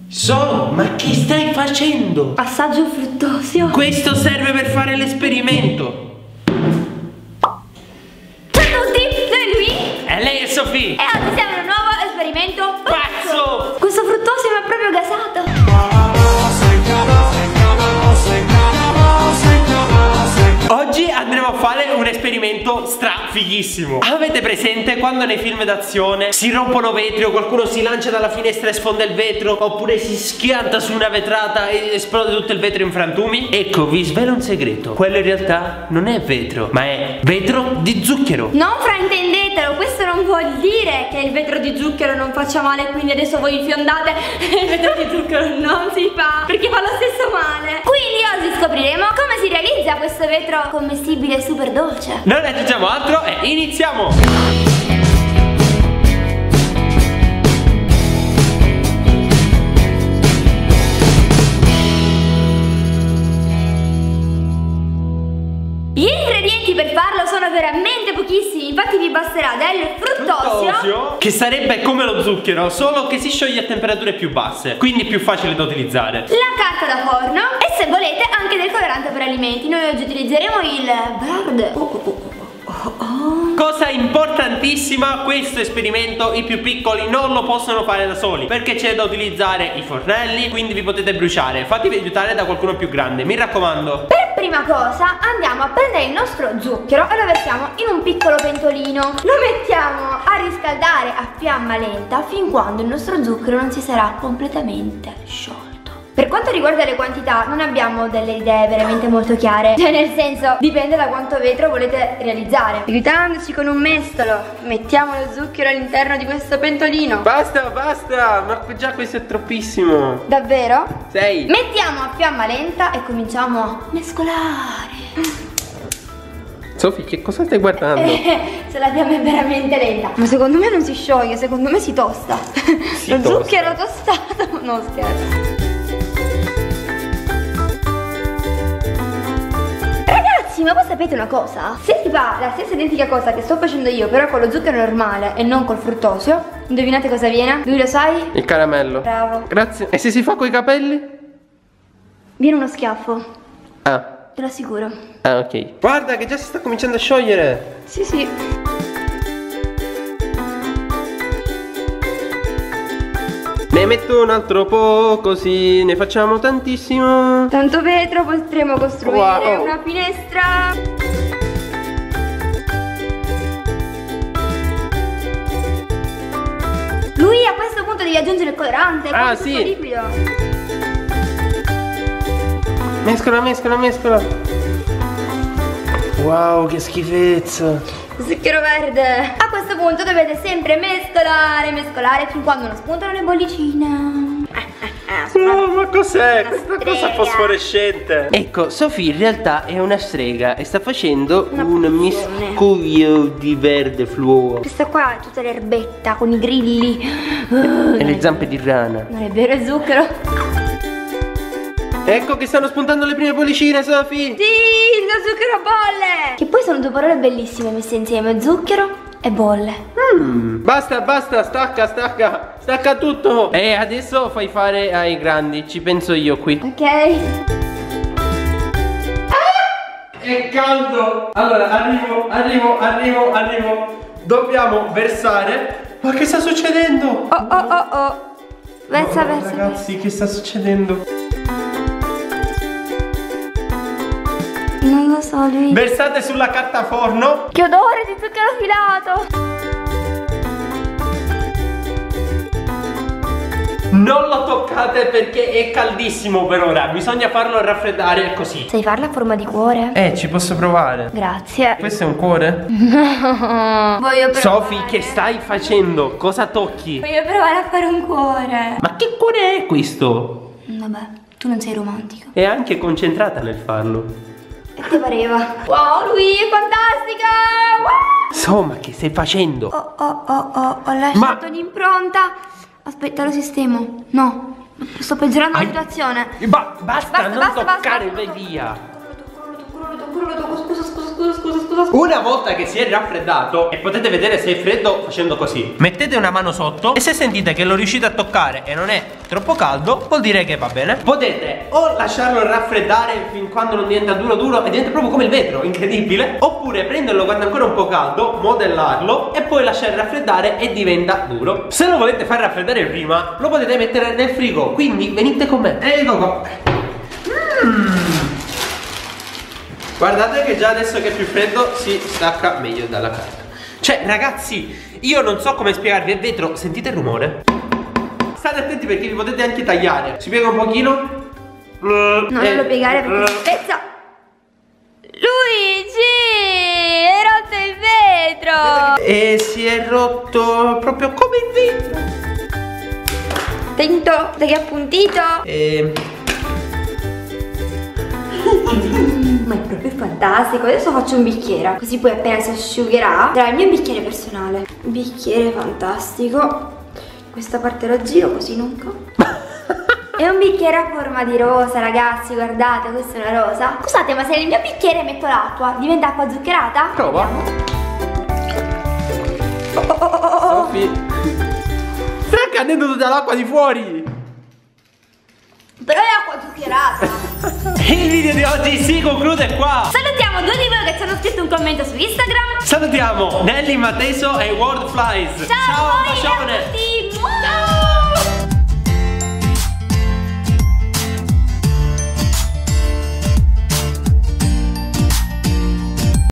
So, ma che stai facendo? Assaggio fruttosio. Questo serve per fare l'esperimento. Ciao a tutti, sono lui. E lei è Sofì. E oggi siamo in un nuovo esperimento Pazzo! Questo fruttosio mi ha proprio gasato. Oggi andremo a fare un esperimento strafighissimo. Avete presente quando nei film d'azione si rompono vetri o qualcuno si lancia dalla finestra e sfonda il vetro, oppure si schianta su una vetrata e esplode tutto il vetro in frantumi? Ecco, vi svelo un segreto. Quello in realtà non è vetro, ma è vetro di zucchero. Non fraintendetelo, questo non vuol dire che il vetro di zucchero non faccia male, quindi adesso voi infiondate il vetro di zucchero non si fa, perché fa lo stesso male. Quindi oggi scopriremo come si realizza questo vetro commestibile super dolce. Non aggiungiamo altro e iniziamo! Gli ingredienti per farlo sono veramente pochissimi, infatti vi basterà del fruttosio, che sarebbe come lo zucchero, solo che si scioglie a temperature più basse, quindi più facile da utilizzare. la carta da forno e, se volete, anche del colorante per alimenti. Noi oggi utilizzeremo il verde. Cosa importantissima, questo esperimento i più piccoli non lo possono fare da soli, perché c'è da utilizzare i fornelli, quindi vi potete bruciare. Fatevi aiutare da qualcuno più grande, mi raccomando. Per prima cosa andiamo a prendere il nostro zucchero e lo versiamo in un piccolo pentolino. Lo mettiamo a riscaldare a fiamma lenta fin quando il nostro zucchero non si sarà completamente sciolto. Per quanto riguarda le quantità non abbiamo delle idee veramente molto chiare, cioè nel senso dipende da quanto vetro volete realizzare. Aiutandoci con un mestolo mettiamo lo zucchero all'interno di questo pentolino. Basta, basta, ma già questo è troppissimo. Davvero? Sei. Mettiamo a fiamma lenta e cominciamo a mescolare. Sofì, che cosa stai guardando? Se la fiamma è veramente lenta. Ma secondo me non si scioglie, secondo me si tosta. Lo tosta. zucchero tostato. No, scherzo. Ragazzi, ma voi sapete una cosa? Se si fa la stessa identica cosa che sto facendo io, però con lo zucchero normale e non col fruttosio, indovinate cosa viene? Lui lo sai? Il caramello. Bravo. Grazie. E se si fa coi capelli? Viene uno schiaffo, Ah, te lo assicuro. ok. Guarda che già si sta cominciando a sciogliere. Sì, sì. Ne metto un altro po', così ne facciamo tantissimo. Tanto vetro potremo costruire Wow. una finestra. Lui a questo punto devi aggiungere il colorante. Ah, tutto sì. liquido. Mescola, mescola, mescola. Wow, che schifezza. Zucchero verde. A questo punto dovete sempre mescolare, mescolare fin quando non spuntano le bollicine. No, ma cos'è? Una Questa strega. cosa fosforescente. Ecco, Sofì in realtà è una strega e sta facendo Una un pozione. miscuglio di verde fluo. Questa qua è tutta l'erbetta con i grilli. E le zampe di rana. Non è vero, è zucchero. Ecco che stanno spuntando le prime bollicine, Sofì. Sì, lo zucchero a bolle. Che poi sono due parole bellissime messe insieme: zucchero e bolle. Basta, basta, stacca, stacca. Stacca tutto. E adesso fai fare ai grandi, ci penso io qui. Ok. È caldo. Allora, arrivo. Dobbiamo versare. Ma che sta succedendo? Oh. Versa, No, versa. ragazzi, che sta succedendo? Non lo so, lui. Versate sulla carta forno. Che odore di zucchero filato. Non lo toccate perché è caldissimo per ora. Bisogna farlo raffreddare così. Sai farla a forma di cuore? Ci posso provare. Grazie. Questo è un cuore? Voglio provare. Sofì, che stai facendo? Cosa tocchi? Voglio provare a fare un cuore. Ma che cuore è questo? Vabbè, tu non sei romantico. È anche concentrata nel farlo. E ti pareva? Wow, lui è fantastica. Wow. Insomma, che stai facendo? Ho lasciato l'impronta. Aspetta, lo sistemo. No, sto peggiorando la situazione. Basta, non basta, toccare, basta. vai via. Scusa. Una volta che si è raffreddato, e potete vedere se è freddo facendo così, mettete una mano sotto e se sentite che lo riuscite a toccare e non è troppo caldo, vuol dire che va bene. Potete o lasciarlo raffreddare fin quando non diventa duro e diventa proprio come il vetro, incredibile, oppure prenderlo quando è ancora un po' caldo, modellarlo e poi lasciare raffreddare e diventa duro. Se lo volete far raffreddare prima, lo potete mettere nel frigo, quindi venite con me. Ecco qua. Guardate che già adesso che è più freddo si stacca meglio dalla carta. Cioè ragazzi, io non so come spiegarvi, è vetro, sentite il rumore? State attenti perché vi potete anche tagliare. Si piega un pochino. No, non lo piegare perché si spezza. Luigi, hai rotto il vetro. E si è rotto proprio come il vetro. Attento, che è appuntito. Ma è proprio fantastico. Adesso faccio un bicchiere, così poi appena si asciugherà sarà il mio bicchiere personale. Bicchiere fantastico. Questa parte la giro così non cade. È un bicchiere a forma di rosa, ragazzi, guardate, questa è una rosa. Scusate, ma se nel mio bicchiere metto l'acqua, diventa acqua zuccherata? Prova. Sofì, sta cadendo tutta l'acqua di fuori. Però è acqua zuccherata. Il video di oggi si conclude qua. Salutiamo due di voi che ci hanno scritto un commento su Instagram. Salutiamo Nelly Matteso e World Flies. Ciao, un bacione.